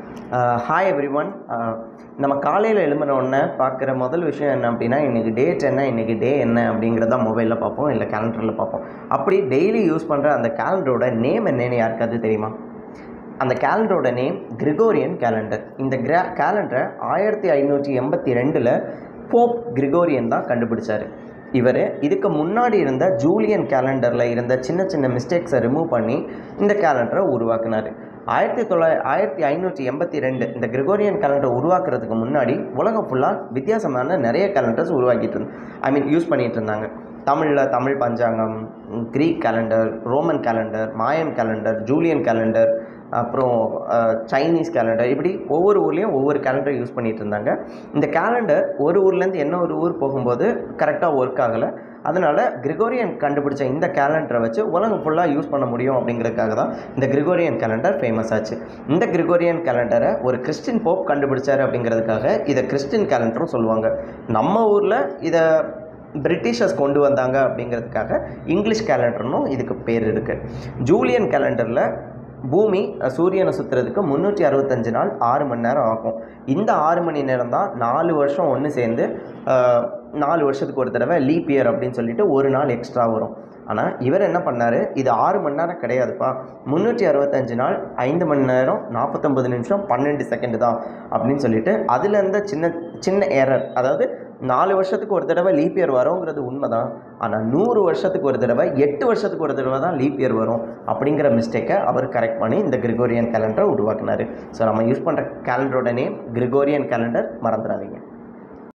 Hi every one. நம்ம காலையில் எழும்பின உடனே பார்க்குற முதல் விஷயம் என்ன அப்படின்னா, இன்றைக்கி டேட் என்ன, இன்றைக்கி டே என்ன அப்படிங்கிறத மொபைலில் பார்ப்போம், இல்லை கேலண்டரில் பார்ப்போம். அப்படி டெய்லி யூஸ் பண்ணுற அந்த கேலண்டரோட நேம் என்னன்னு யாருக்காவது தெரியுமா? அந்த கேலண்டரோட நேம் கிரிகோரியன் கேலண்டர். இந்த கேலண்டரை 1582 போப் கிரிகோரியன் தான் கண்டுபிடிச்சார். இவர் இதுக்கு முன்னாடி இருந்த ஜூலியன் கேலண்டரில் இருந்த சின்ன சின்ன மிஸ்டேக்ஸை ரிமூவ் பண்ணி இந்த கேலண்டரை உருவாக்குனார். 1582 இந்த கிரிகோரியன் கேலண்டரை உருவாக்குறதுக்கு முன்னாடி உலகம் ஃபுல்லாக வித்தியாசமான நிறைய கேலண்டர்ஸ் யூஸ் பண்ணிகிட்டு இருந்தாங்க. தமிழில் தமிழ் பஞ்சாங்கம், Greek calendar, Roman calendar, Mayan calendar, Julian calendar, அப்புறம் சைனீஸ் கேலண்டர், இப்படி ஒவ்வொரு ஊர்லேயும் ஒவ்வொரு கேலண்டர் யூஸ் பண்ணிகிட்டு இருந்தாங்க. இந்த கேலண்டர் ஒரு ஊர்லேருந்து என்ன ஒரு ஊர் போகும்போது கரெக்டாக ஒர்க் ஆகலை. அதனால் கிரிகோரியன் கண்டுபிடிச்ச இந்த கேலண்டரை வச்சு உலகம் ஃபுல்லாக யூஸ் பண்ண முடியும் அப்படிங்கிறதுக்காக தான் இந்த கிரிகோரியன் கேலண்டர் ஃபேமஸ் ஆச்சு. இந்த கிரிகோரியன் கேலண்டரை ஒரு கிறிஸ்டின் போப் கண்டுபிடிச்சார் அப்படிங்கிறதுக்காக இதை கிறிஸ்டின் கேலண்டரும் சொல்லுவாங்க. நம்ம ஊரில் இதை பிரிட்டிஷர்ஸ் கொண்டு வந்தாங்க அப்படிங்கிறதுக்காக இங்கிலீஷ் கேலண்டர்னும் இதுக்கு பேர் இருக்குது. ஜூலியன் கேலண்டரில் பூமி சூரியனை சுற்றுறதுக்கு 365 நாள் 6 மணி நேரம் ஆகும். இந்த 6 மணி நேரம் தான் 4 வருஷம் ஒன்று சேர்ந்து 4 வருஷத்துக்கு ஒரு தடவை லீப் இயர் அப்படின்னு சொல்லிட்டு ஒரு நாள் எக்ஸ்ட்ரா வரும். ஆனால் இவர் என்ன பண்ணார், இது 6 மணி நேரம் கிடையாதுப்பா, 365 நாள் 5 மணி நேரம் 49 நிமிஷம் 12 செகண்டு தான் அப்படின்னு சொல்லிட்டு அதில் இருந்த சின்ன சின்ன எரர், அதாவது 4 வருஷத்துக்கு ஒரு தடவை லீப் இயர் வருங்கிறது உண்மை தான், ஆனால் 100 வருஷத்துக்கு ஒரு தடவை 8 வருஷத்துக்கு ஒரு தடவை தான் லீப் இயர் வரும் அப்படிங்கிற மிஸ்டேக்கை அவர் கரெக்ட் பண்ணி இந்த கிரிகோரியன் கேலண்டரை உருவாக்குனார். ஸோ நம்ம யூஸ் பண்ணுற கேலண்டரோட நேம் கிரிகோரியன் கேலண்டர், மறந்துடாதீங்க.